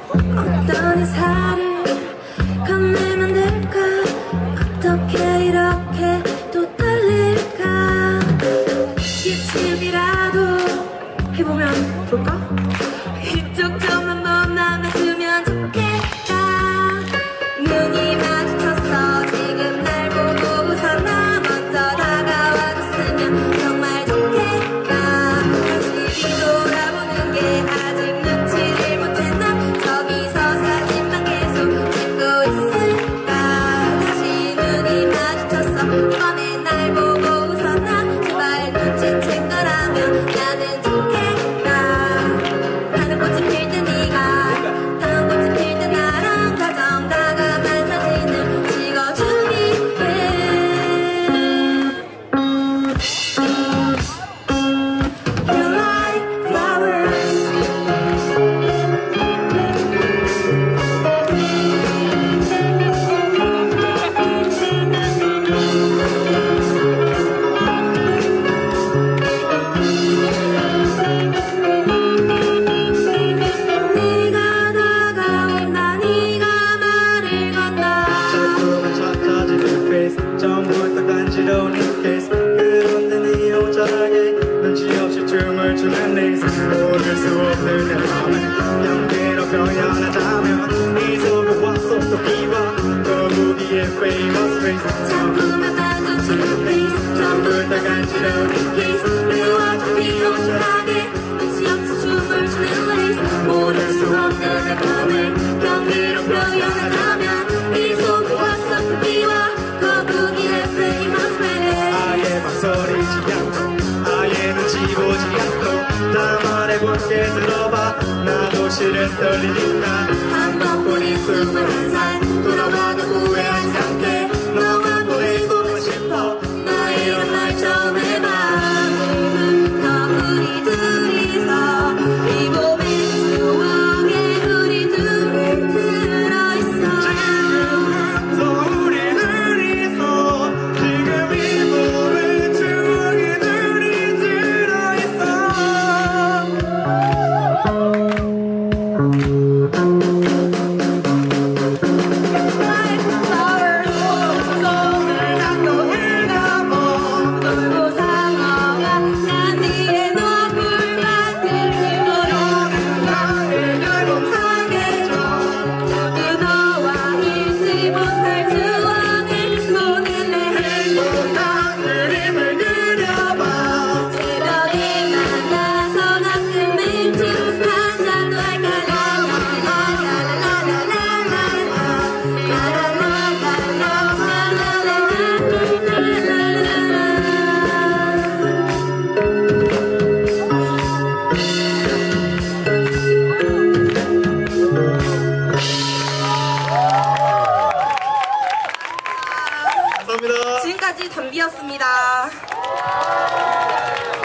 어떤 의사를 건네면 될까? 어떻게 이렇게 또 떨릴까? 예측이라도 해보면 좋을까? 이쪽 점만 만나면 좋겠다. 눈이 마주쳤어. 지금 날 보고 웃었나? 먼저 다가와줬으면 정말 좋겠다. 다시 뒤돌아보는 게 아직 눈치를 못 챘나? 저기서 사진만 계속 찍고 있을까? 다시 눈이 마주쳤어. 이번에 날 보고 웃었나? 제발 눈치챈 거라면 나는 좋겠다. 하는 꽃이 필 때 네가, 다음 꽃이 필 때 나랑 다정다감한 사진을 찍어주기에 You like flowers. 네가 다가온다. 네가 말을 건다. 자꾸만 찾아지는 페이스 처음부터 간지러운 이 케이스 그런데 네 호전하게 눈치 없이 춤을 추는 레이스 모를 수 없는 내 맘은 연기로 표현하자면 이 속과 속도기와 거북이의 famous face 자꾸만 빠져치는 페이스 처음부터 간지러운 이 케이스 그와 좀비 호전하게 눈치 없이 춤을 추는 레이스 모를 수 없는 내 맘을 경기로 표현하자면 이 속과 속도기와 거북이의 famous face 아예 망설이지 않고 아예 눈치 보지 않고 다 말해볼게 들어봐 나도 실은 떨리니까 한 번뿐인 21살 돌아봐도 후회하지 않게 너와 보내고 싶어 나의 이런 말 처음 해봐 오늘부터 우리 둘이서 이 봄의 추억에 우리 둘이 들어있어 지금부터 우리 둘이서 지금 이 봄의 추억에 둘이 들어있어 Like flowers 손을 잡고 흘러보 돌고 상어가 난 뒤에 누워 꿀만 들고 나의 앨범 사계절 모두 너와 잊지 못할 추억을 보낼래 행복한 그림을 그려봐 새벽에 만나서 가끔 맥주 한 잔도 할까 감사합니다. 지금까지 담비였습니다.